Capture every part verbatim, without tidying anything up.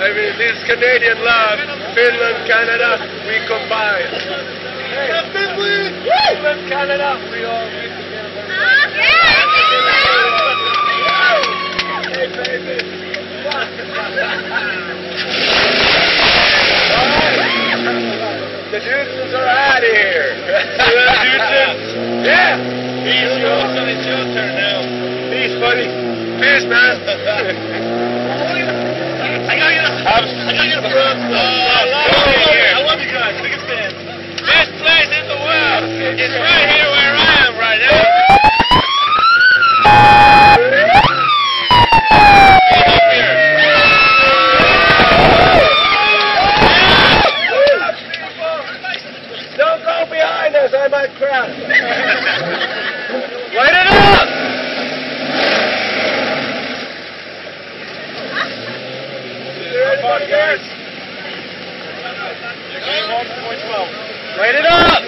I mean, this Canadian love, Finland, Canada, we combine. Hey, Finland, Canada, we all be together. Hey, baby. The Dudesons are out of here. The Dudesons? Yeah. Peace, Johnson. It's your turn now. Peace, buddy. Peace, man. I gotta get up. I gotta get up front. Oh, I love it here. I love you guys. Big fan. Best place in the world. It's right here where I am right now. Get up here. Don't go behind us. I might crash. Light it up. Guys. one point twelve. Light it up!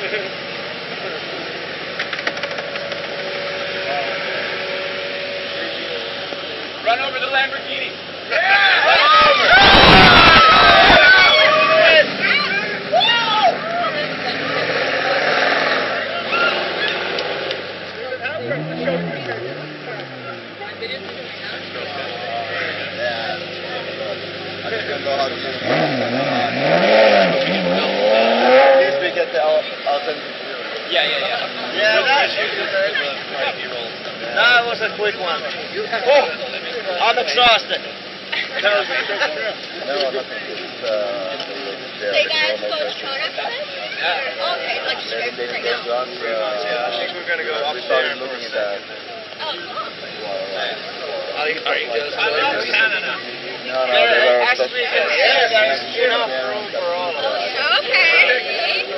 Run over the Lamborghini. Yeah! Run over! Yeah, yeah, yeah. Yeah, that, that was a quick one. Oh, I'm exhausted. No, nothing. Just, uh, So you guys close phone after this? Yeah. Okay, like straight right now. Yeah, I think we're going to go upstairs for a second. Oh, cool. Are you just I love Canada. No, no, there actually, yeah, there's enough room for all of us. Okay.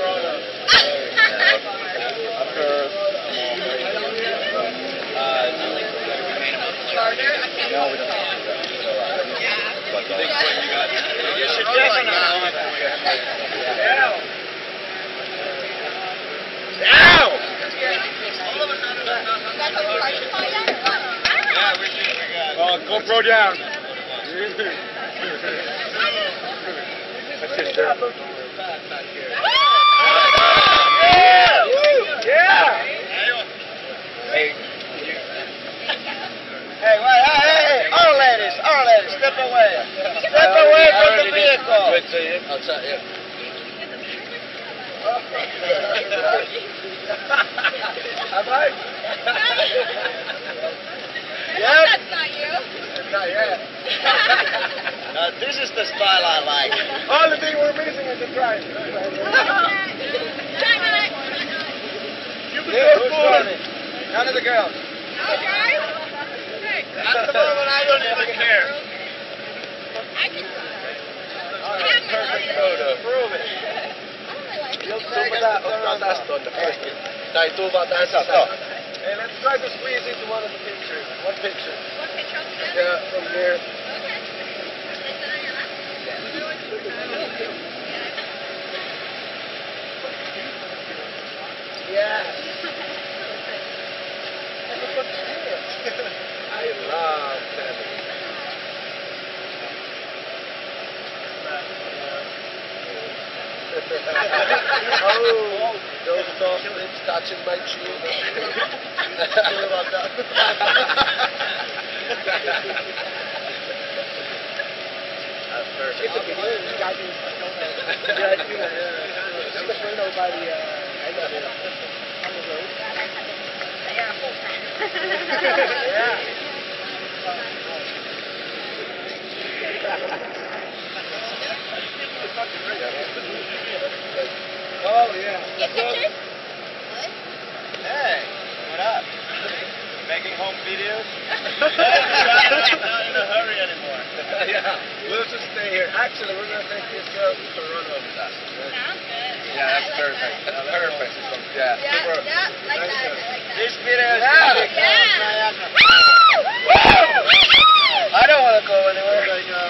Charter? I can't No, we don't. Yeah. You should definitely. Ow! That's a party call yet or what? Yeah, we did. We got it. Oh, GoPro down. That's it, sir. Yeah! Yeah! Hey. Hey, wait, hey, hey, hey, all ladies, all ladies, step away. Step away from the vehicle. Wait, so you, outside, yeah. Have I? Yep. That's not you. Not yet. Now, this is the style I like. All the thing we're missing is the drive. You be careful. None of the girls. No drive? At the moment, I don't even care. I can drive. Oh, that's perfect photo. Prove it. You'll take us to Toronto. Tai, tuu vaan tähän saakka. Hey, let's try to squeeze into one of the pictures. One picture. One picture of the Yeah, from here. Okay. Is it on your left? Yeah. I love that. Oh, those soft lips touching my chin. Sorry about that. That's perfect. It's a big one. You got me. Yeah, I do. That's the friend over by the, uh, I got it. On the road. Yeah. Oh, yeah. Get pictures? Hey, what up? Making home videos? Not in a hurry anymore. Yeah, we'll just stay here. Actually, we're going to take this girl to run over that. Sounds good. Yeah, that's I like perfect. that. That's perfect. Yeah, Yeah, super. yeah, like that. I like that. This video is Yeah. gonna be Yeah. called Niagara Woo! Woo! I don't want to go anywhere. Like, uh,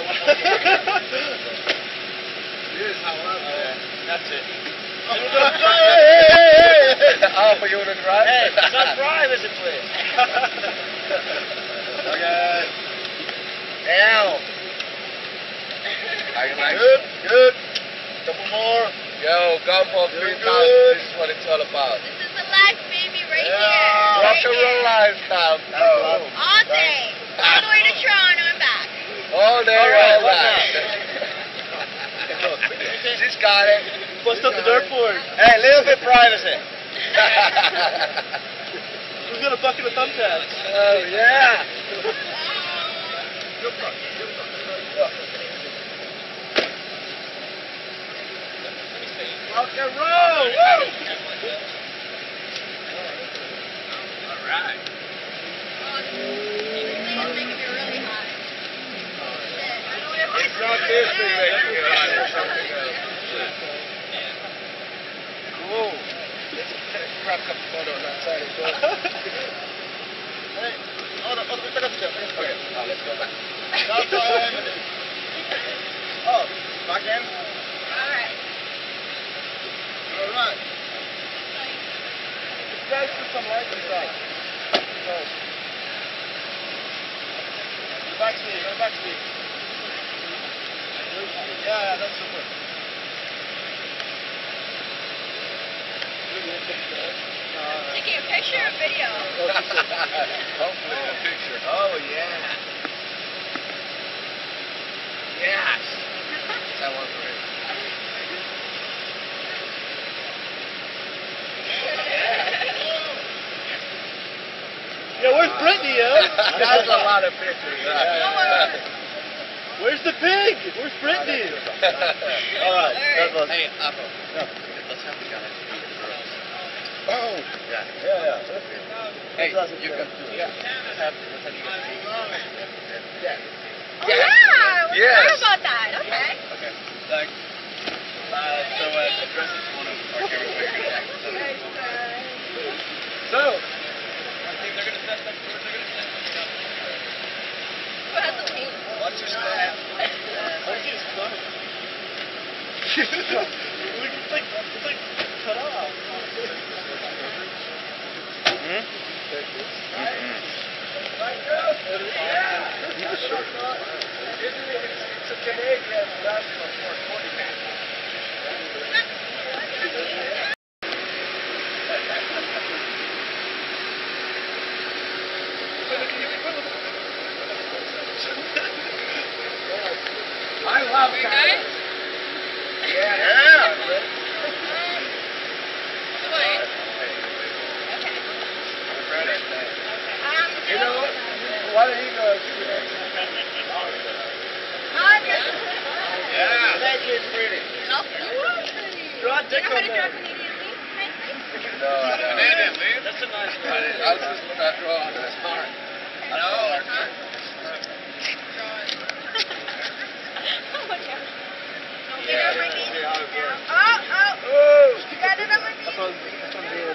This is how I'm uh, that's it. Hey, hey, hey. Oh, for you to drive? Hey, not privacy, please. Okay. Ow. Nice. Good, good. Couple more. Yo, Gumball three thousand. This is what it's all about. This is the life, baby, right Yeah. here. Rock Right and roll here. lifestyle. Oh. All day. All the way to Toronto and back. All day, All right, all what night. She's got it. Bust up the dirt for it. Hey, a little bit privacy. Who's got a bucket of thumbtacks? Oh, yeah. Rock and roll. Woo! All right. Oh, this is making me really hot. I don't know if It's not this thing making it hot. It's something else. Cool. Grab a couple photos outside as well. Hey, hold on, hold on, pick up the Okay, now let's go back. Stop time. Oh, back in? Alright. All right. Guys, put some lights inside. Back to me, go back to me. Yeah, that's super. Taking a picture or video? Hopefully a picture. Oh, yeah. Yes. That one for it. Yeah, where's Brittany, yo? That's a lot of pictures. Where's the pig? Where's Brittany? All right, that was. Hey, Apple. No. Let's have the guys meet the girls. Oh. Yeah. Yeah, yeah. Hey, That's you can. Yeah. Let's have, let's have you guys meet. Yeah. Oh, yeah. We Yes. forgot about that. Okay. Okay. Thanks. Uh, so, uh, address it to one of our camera pictures. So. I think they're gonna test that. They're gonna test that. Who has the paint? Watch your step. It's like, it's like cut off. It's a Canadian basketball for twenty minutes. I love that. Yeah. Yeah. What? You know, why don't you go? Yeah. That is pretty. Draw a dick on there. No, I don't. Canadian leaf? That's a nice one. I was just not wrong. That's hard. No. Yeah, let's see how it works. Oh, oh. Oh! You got it on my knee? Up on, up on here.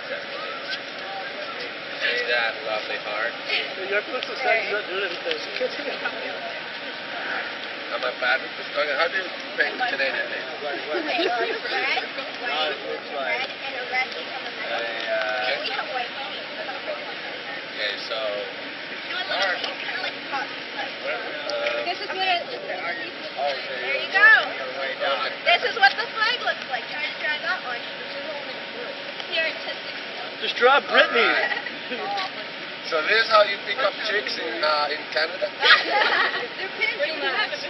Is that lovely heart? You have to look so sad you're not doing anything. Am I bad with this? Okay, how do you paint Canadian name? Red, white, red, and a red leaf on the middle. I, uh, And we have white paint. Okay, so. Do a little piece, kind of like a pot. Uh, This is what it, oh, there you go. Okay. This is what the flag looks like. Try to try that one. The artistic. Just draw Brittany. So this is how you pick up chicks in uh, in Canada? They're pigeon nuts.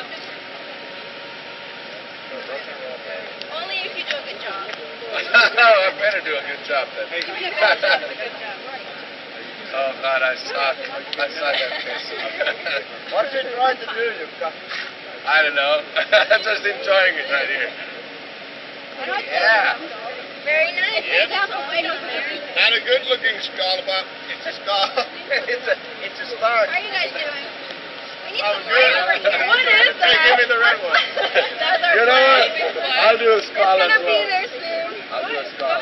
Only if you do a good job. I better do a good job then. You better do a good job. Oh God, I suck. I suck at this. What are you trying to do, you guys? I don't know. I'm just enjoying it right here. Yeah. Very nice. Yep. Wait over there. Not a good looking skull, but it's a skull. it's a, it's a start. How are you guys doing? We need Oh, some good. light over here. What is that? Hey, give me the red one. That's our You know what? flag. I'll do a skull It's as gonna be well. there soon. I'll do a skull.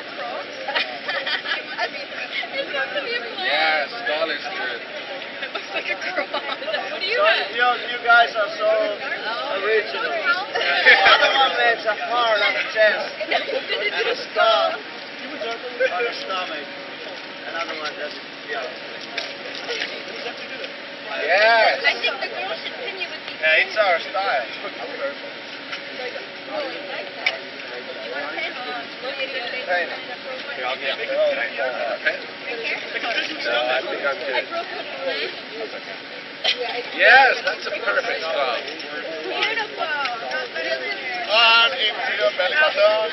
It's going to be a flag. Yeah, skull is good. It looks like a cross. What do you So, have? you, you guys are so original. One of them makes a heart on the chest and a skull on the stomach. Another one just, yeah. Yes. I think the girl should pin you with the Yeah, it's our style. Hey, I'll get it. No, I think I'm good. Yes, that's a perfect spot. Beautiful. On into your belly button.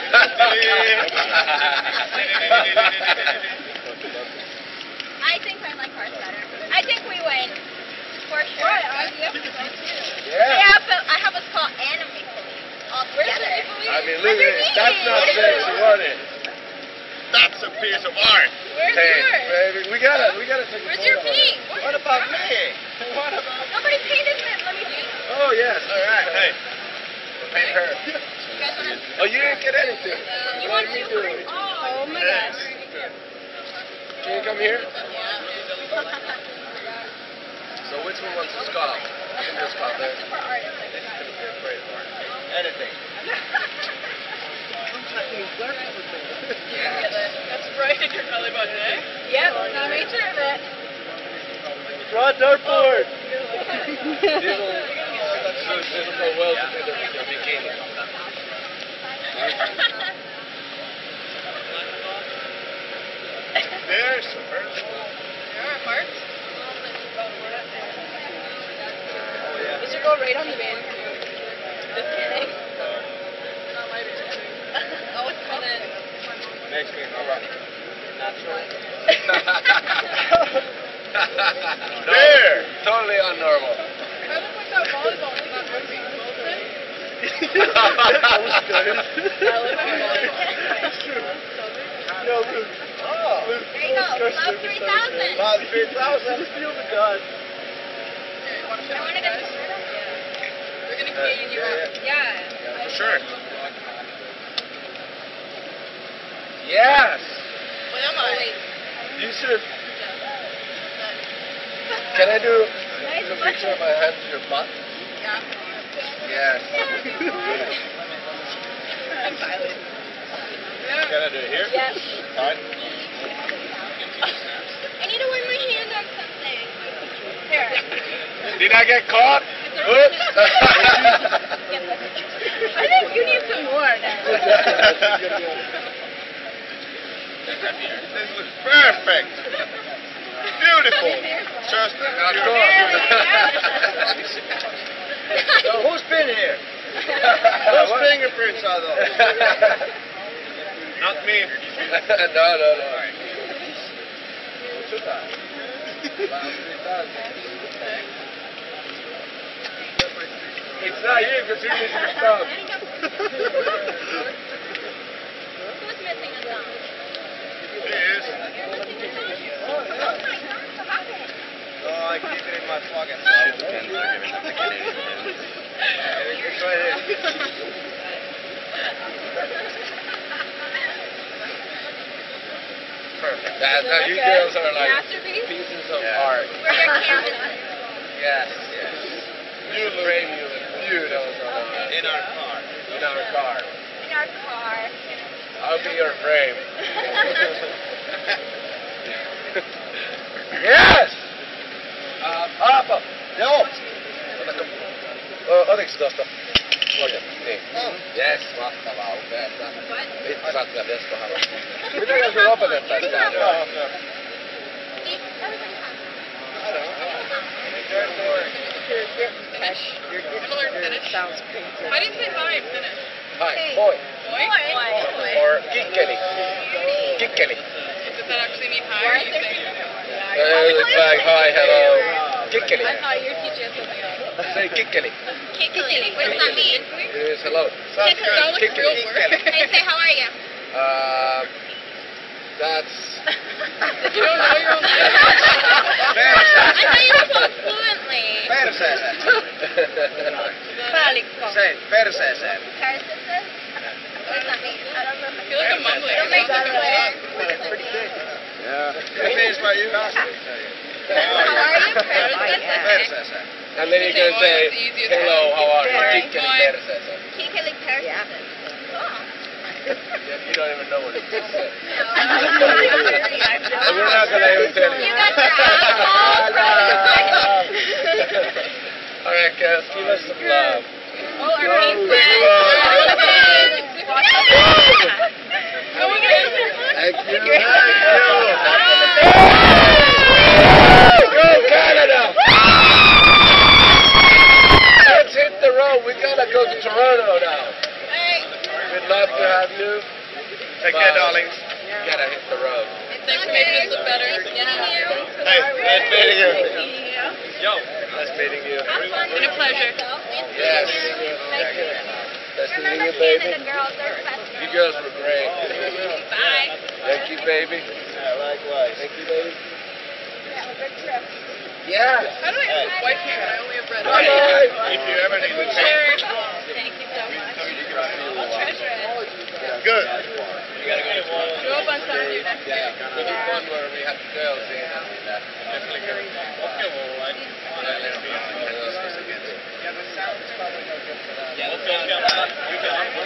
I think I like ours better. I think we win. For sure. Yeah. Yeah, but I have what's called anime police all together. I mean, look at it. That's not sexy, was it? That's a piece of art. Where's Hey, yours? baby, we gotta, we gotta take a Where's photo your of it. paint? What about me? What about Nobody painted it. Let me paint. Oh, yes. All right. Hey. Paint her. You guys want to? Oh, you didn't get anything. You want to? Oh, my Yes. gosh. Can you come here? Yeah. So which one wants to stop? You can just stop there. For artists. Anything. That's right in your belly button, eh? Yep, I made sure of it. Draw a dartboard. This will go well together with your bikini. There's some birds. There are parts. Oh, yeah. This should go right on the van. Just kidding. Oh, it's coming. Next week, all right. No, There. totally unnormal. I look like that volleyball in that movie. That was good. I look like volleyball. Yo, Luke. Oh. Luke. There you go. Love three thousand. Love three thousand. Feel the God. I want to get this shirt on. We're going to Canadian you up. Yeah. For sure. Yes. What am I? You should. Can I do Nice a picture of my hand to your butt? Yeah. Yes. I'm violent. Can I do it here? Yes. Fine. I need to wear my hand on something. Here. Did I get caught? Oops. I think you need some more now. This looks perfect. Beautiful. Just beautiful. So who's been here? Whose fingerprints are those? Not me. no, no, no. It's not you because you need to stop. Who's missing a thumb? He is. You're missing a thumb? Oh my God, stop it. Oh, I keep it in my pocket. It's right here. Perfect. That's how you girls are like Masterpiece? pieces of Yeah. art. We're your canvases. Yes, yes. You look beautiful. In our car. In our car. In our car. I'll be your frame. Yes! Uh, apa? Joo. Otako? Oh, otitko tuosta? Oikein. Niin. Yes, mahtavaa, upeata. Vittu sattua tästä kohdalla. Miten sun opetettaisiin tää? Joo. Eat everything has. I don't know. Finnish. I'm gonna learn Finnish. Sounds painful. How do you say hi in Finnish? Hi, boy. Boy? Boy. Or kikkeli. Kikkeli. Does that actually mean hi? Or are you saying Uh, it's like hi, hello. Kikkeli. I thought you were teaching us something else. Say kikkeli. Kickily. What does that mean? It is hello. Sounds good. Sounds like a real word. Hey, say how are you? Uh, that's. You don't know your own language? I thought you spoke fluently. Perseeseen. Päällikkö. Say, perseeseen. Perseeseen? What does that mean? I don't know. I feel like I'm mumbling. Don't make Sounds it like clear. Yeah. It means what you asked me. How are you? Perseeseen. Perseeseen. And then you can say, hello, how are you? Boy. Kikkeli perseeseen. Kickily perseeseen. Oh. Yeah, you don't even know what it is. No. So we're not going to even tell you. You got your asshole. All right, guys. some love. Oh, our pink big flag. love. Oh, we got Thank you. Thank you. Go Canada! Let's hit the road. We gotta go to Toronto now. We'd love to have you. Take care, darlings. You gotta hit the road. Thanks for making us look better. Yeah. Hey, nice meeting you. Yo, nice meeting you. Been a pleasure. Yes. Thank you. Nice to meet Remember you, Canada baby. girls, they're best. You girls were great. Bye. Thank you, baby. Yeah, likewise. Thank you, baby. Yeah, good trip. Yeah. How do I have a wife here? I only have red. Bye-bye. If you ever need to Sure. Thank you so much. I'll treasure it. Good. You gotta go to one. Show up on Saturday next Yeah, year. there's one where we have girls in and that. Definitely good. Okay, well, like, Yeah, the sound is probably no good for that. yeah, let's go. We got one. We got one.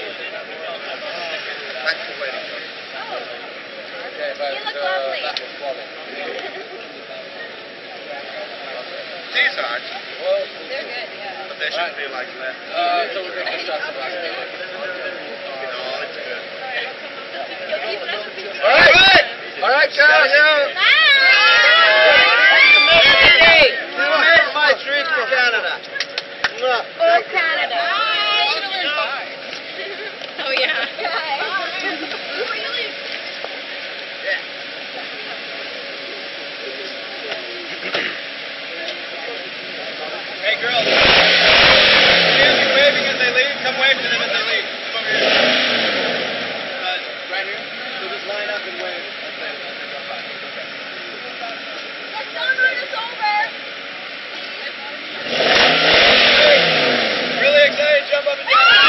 Thanks for waiting. Okay, but You look uh, lovely. that was quality. These aren't, Well, They're good, yeah. but they shouldn't be like that. uh, so we're going to start some last minute. No, it's good. All right. All right, Charles. Bye. You made my trip to Canada. Oh, Canada. Oh, yeah. Hey, girls. Here's you waving as they leave. Come wave to them as they leave. Come over here. Uh, right here. So just line up and wave. Let's don't run us over. Really excited. Jump up and down. Come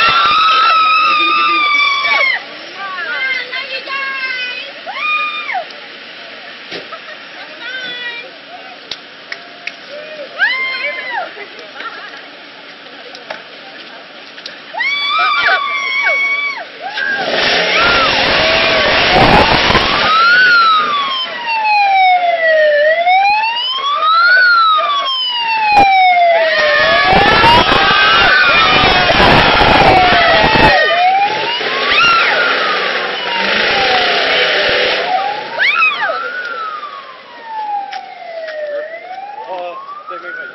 on, love you guys. Woo! Come on. Oh, they make like.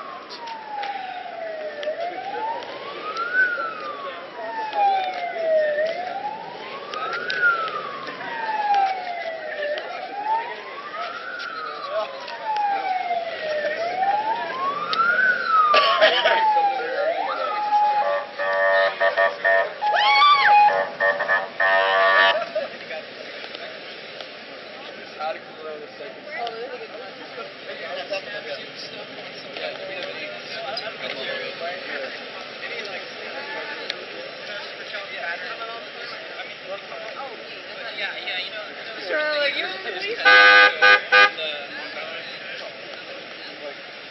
Sure, like you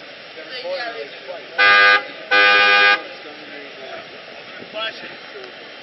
Flash it.